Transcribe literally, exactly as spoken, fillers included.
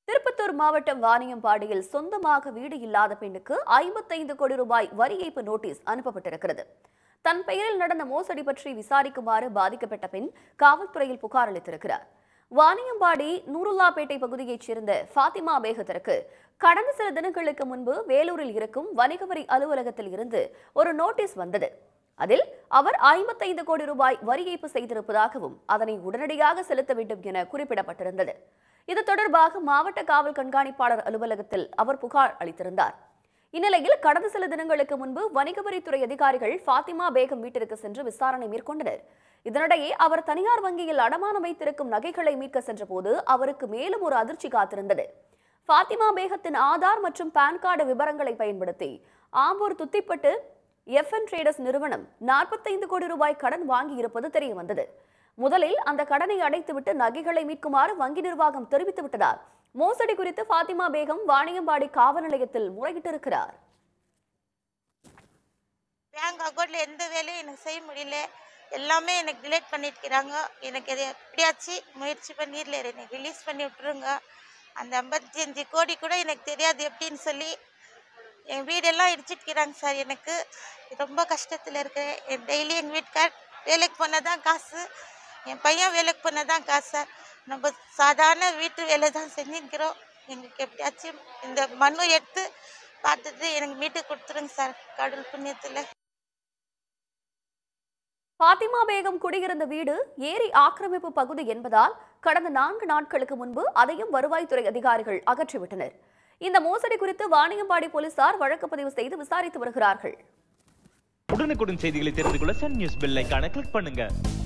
திருப்பத்தூர் மாவட்டம் வாணியம்பாடியில் சொந்தமாக வீடு இல்லாத பெண்ணுக்கு ஐம்பத்தைந்து கோடி ரூபாய் வரி ஏய்ப்பு நோட்டீஸ் அனுப்பப்பட்டிருக்கிறது. தன் பெயரில் நடந்த மோசடி பற்றி விசாரிக்குமாறு பாதிக்கப்பட்ட பெண் காவல்துறையில் புகார் அளித்திருக்கிறார். வாணியம்பாடி நூருல்லாப்பேட்டை பகுதியைச் சேர்ந்த ஃபாத்திமா பேகத்திற்கு கடந்த சில தினங்களுக்கு முன்பு வேலூரில் இருக்கும் வணிக வரி அலுவலகத்தில் இருந்து ஒரு நோட்டீஸ் வந்தது. அதில் அவர் ஐம்பத்தைந்து கோடி ரூபாய் வரி ஏய்ப்பு செய்திருப்பதாகவும் அதனை உடனடியாக செலுத்த வேண்டும் என குறிப்பிடப்பட்டிருந்தது. இது தொடர்பாக மாவட்ட காவல் கண்காணிப்பாளர் அலுவலகத்தில் அவர் புகார் அளித்திருந்தார். இந்நிலையில் கடந்த சில தினங்களுக்கு முன்பு வணிக வரித்துறை அதிகாரிகள் ஃபாத்திமா பேகம் வீட்டிற்கு சென்று விசாரணை மேற்கொண்டனர். இதனிடையே அவர் தனியார் வங்கியில் அடமானம் வைத்திருக்கும் நகைகளை மீட்க சென்றபோது அவருக்கு மேலும் ஒரு அதிர்ச்சி காத்திருந்தது. ஃபாத்திமா பேகத்தின் ஆதார் மற்றும் பான் கார்டு விவரங்களை பயன்படுத்தி Ambur Thuthipattu F N traders நிறுவனம் நாற்பத்தைந்து கோடி ரூபாய் கடன் வாங்கி இருப்பது தெரிய வந்தது. முதலில் அந்த கடனை அடைத்துவிட்டு நகைகளை மீட்குமாறு வங்கி நிர்வாகம் தெரிவித்து விட்டதால் மோசடி குறித்து ஃபாத்திமா பேகம் வாணியம்பாடி காவல் நிலையத்தில் முறையிட்டிருக்கிறார். பேங்க் அக்கௌண்ட்ல எந்த வேலையும் எனக்கு செய்ய முடியல, எல்லாமே எனக்கு டிலேட் பண்ணிருக்கிறாங்க. எனக்கு எதை எப்படியாச்சும் முயற்சி பண்ணி எனக்கு ரிலீஸ் பண்ணி விட்டுருங்க. அந்த ஐம்பத்தி அஞ்சு கோடி கூட எனக்கு தெரியாது எப்படின்னு சொல்லி என் வீடெல்லாம் இடிச்சிட்டுக்கிறாங்க சார். எனக்கு ரொம்ப கஷ்டத்தில் இருக்கேன். என் டெய்லி எங்கள் வீட்டுக்கார் வேலைக்கு போனதான் காசு, என் பையன் வேலைக்கு போனதான் காசு சார். நம்ம சாதாரண வீட்டு வேலை தான் செஞ்சுக்கிறோம். எங்களுக்கு எப்படியாச்சும் இந்த மனு எடுத்து பார்த்துட்டு எனக்கு மீட்டு கொடுத்துருங்க சார், கடவுள் புண்ணியத்தில். ஃபாத்திமா பேகம் குடியிருந்த வீடு ஏரி ஆக்கிரமிப்பு பகுதி என்பதால் கடந்த நான்கு நாட்களுக்கு முன்பு அதையும் வருவாய்த்துறை அதிகாரிகள் அகற்றிவிட்டனர். இந்த மோசடி குறித்து வாணியம்பாடி போலீசார் வழக்கு பதிவு செய்து விசாரித்து வருகிறார்கள். உடனுக்குடன் செய்திகளை தெரிந்து கொள்ள சன் நியூஸ் பெல் ஐகானை கிளிக் பண்ணுங்க.